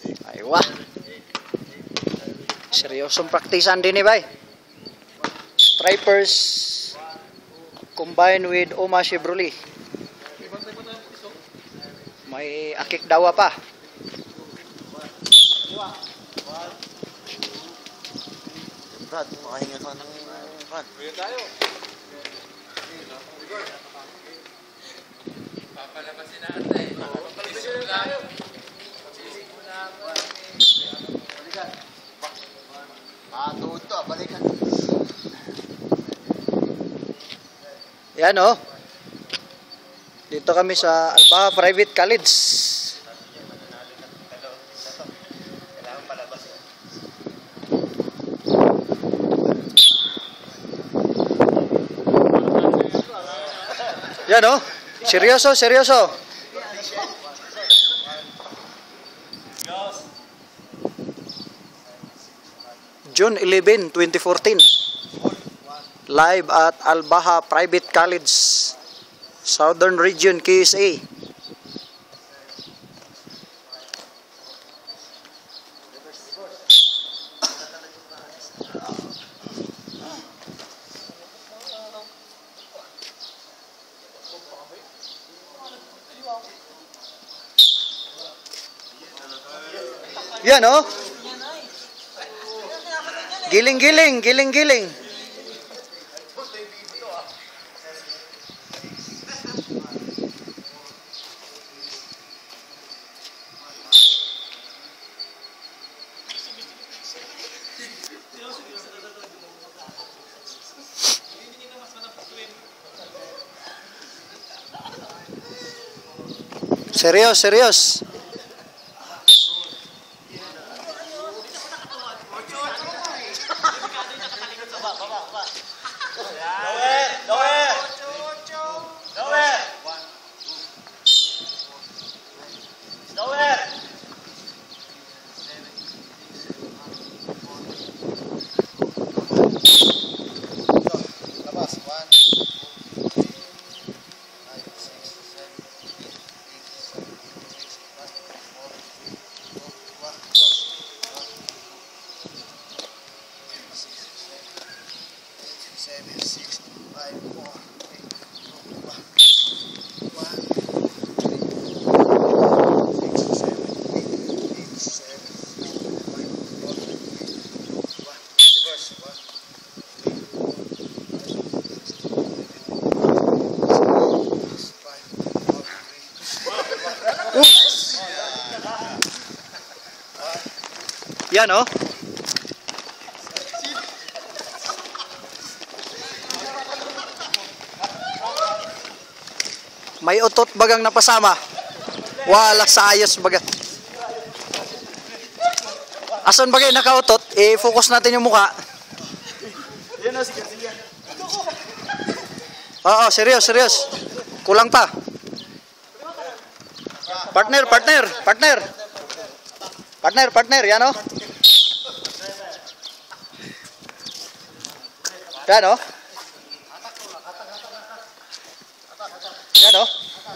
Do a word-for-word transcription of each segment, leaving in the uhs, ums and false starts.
Aywa. Seryosong praktisan din eh, bay. Stripers combined with Oma Chevrolet. May akik dawa pa. Brad, makahinga ka ng kan. Kuya tayo. Papalabasin na ate. Papalabasin na tayo. Balikan. Matuto, balikan. Yan oh. Dito kami sa Albaha Private College. Yan oh. Seryoso, seryoso. June eleventh, twenty fourteen. Live at Albaha Private College, Southern Region, K S A. Yan oh. Giling-giling, giling-giling. Serius, serius. seven, six, five, four, three, two, one, one, six, seven, eight, eight, seven, nine, four, three, two, one, reverse, one, five, four, three. Yan oh. May utot bagang napasama. Wala sa ayos baga. Asan bagay nakautot? I-focus natin yung mukha. Oo, serious, serious. Kulang pa. Partner, partner, partner. Partner, partner, yan o. Yan o. Yan o.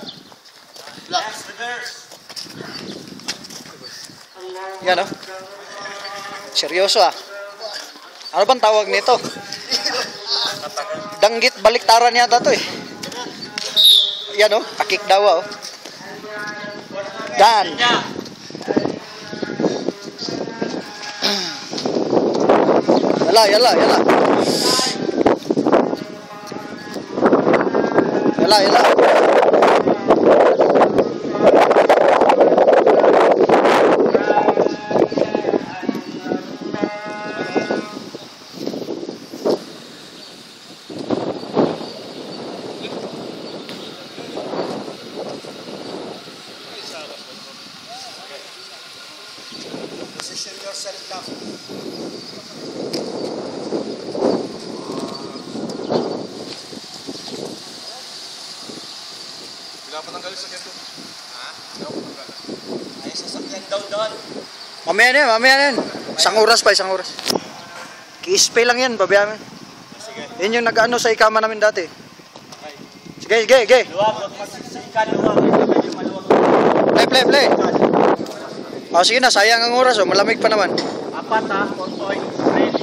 Yan o. Seryoso ah. Ano bang tawag nito? Danggit baliktaran yata to eh. Yan o. Akik dawa o. Dan. Yala, yala, yala. Yala, yala. Position yourself down. Pinapatanggal sa kento. Ha? Pinapatanggal. Ay, sasakyan daw doon. Mamaya na yan, mamaya na yan. Isang oras pa, isang oras. Ki-spay lang yan, babayamin. Sige. Yan yung nag-ano sa ikama namin dati. Sige, sige, sige. Luwag, luwag. Sa ikan, luwag. Play, play, play. Oh, sige na, sayang ang oras oh, malamig pa naman. Apat ha, four point three.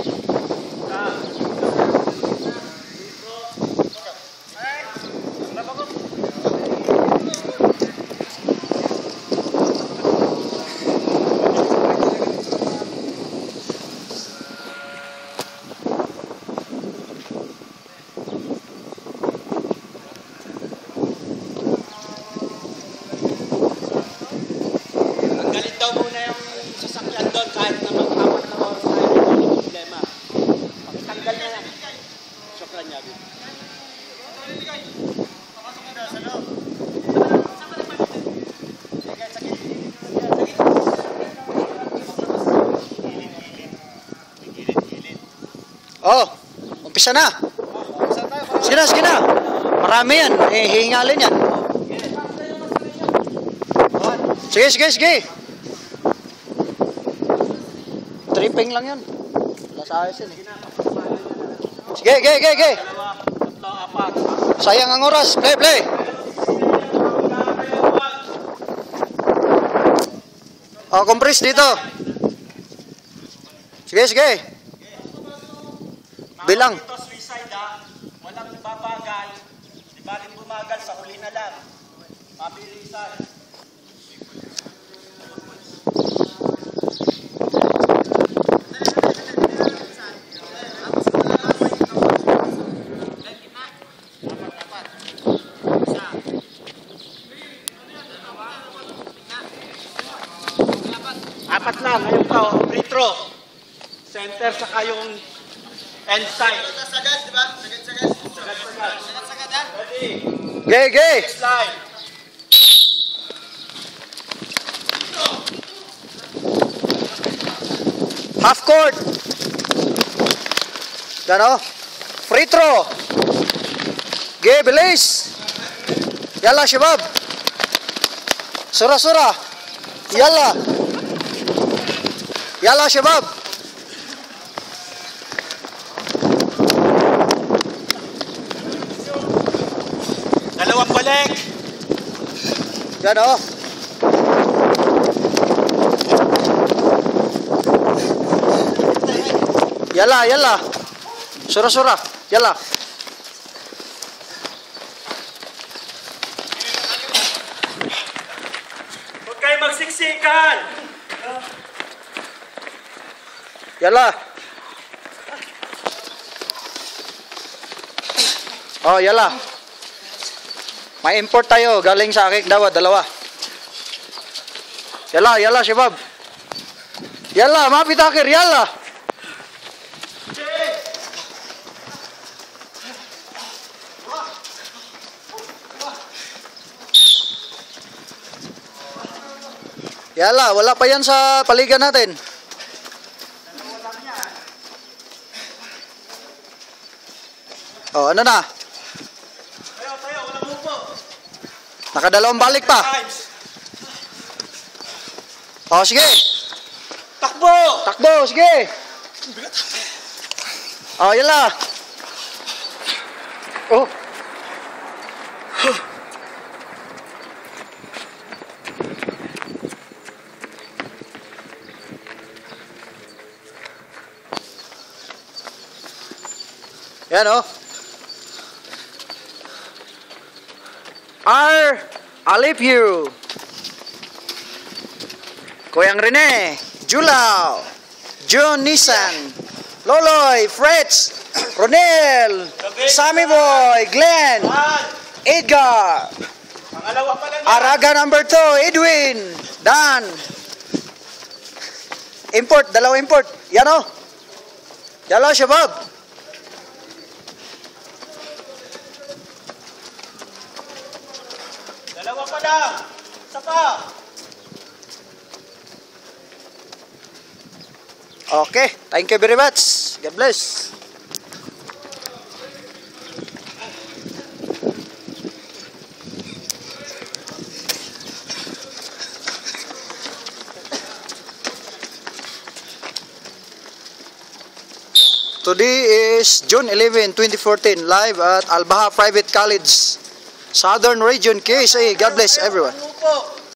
Oh, umpisa na. Sige na, sige na. Marami yan. Eh, hihingalin yan. Sige, sige, sige. Tripping lang yun. Wala sa ayos yun. Sige, sige, sige, sige. Sayang ang oras. Play, play. Oh, compress dito. Sige, sige. Bilang. Ito suicide ha. Walang babagal. Di ba rin bumagal sa huli na lang. Mabilisan. Apat na. Ngayon pa. Free throw. Center saka yung end side. Sagad, di ba? Sagad, sagad. Sagad, sagad. Sagad, sagad, ha? Ready? Gay, gay. Slide. Half court. Gano? Free throw. Gay, bilis. Yalla, shabab. Sura, sura. Yalla. Yalla, shabab. Dalawang balik. Yan o. Yala, yala. Sura, sura. Yala. Huwag kayo magsiksikan. Yala. Oh, yala. May import tayo, galing sa aking dawa, dalawa. Yala, yala, shabab. Yala, mapitakir, yala. Yala, wala pa yan sa paligan natin. Oh, ano na? Tayo, tayo, walang upo. Nakadalawang balik pa. Oh, sige. Takbo! Takbo, sige. Oh, yala. Oh. Yan oh. R. Alipio. Koyang Rene. Julao. John Nissan. Loloy. Fretz. Ronel. Sammy Boy. Glenn. Edgar. Pangalawa pa lang. Araga number two. Edwin. Dan. Import. Dalawa import. Yan oh. Yalo, shabab. Dalawa pa lang. Isa pa. Okay. Thank you very much. God bless. Today is June eleventh, twenty fourteen, live at Al Baha Private College, Southern Region, K S A. God bless everyone.